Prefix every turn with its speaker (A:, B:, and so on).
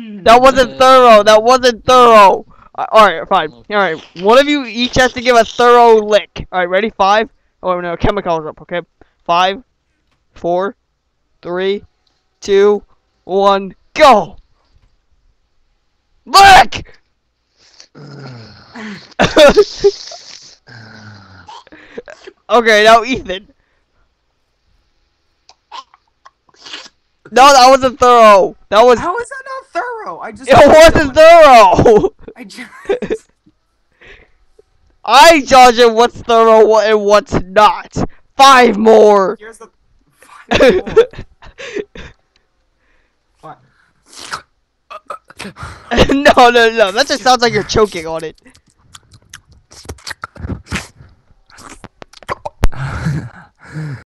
A: That wasn't thorough. That wasn't thorough. Alright, fine. Alright, one of you each has to give a thorough lick. Alright, ready? 5. Oh no, chemicals up, okay? 5, 4, 3, 2, 1, go! Lick! Okay, now Ethan. No, that wasn't thorough. That was.
B: How is that not thorough? I just.
A: It wasn't thorough.
B: I just.
A: I judge it what's thorough and what's not. 5 more.
B: Here's the. 5 more. What?
A: No. That just sounds like you're choking on it.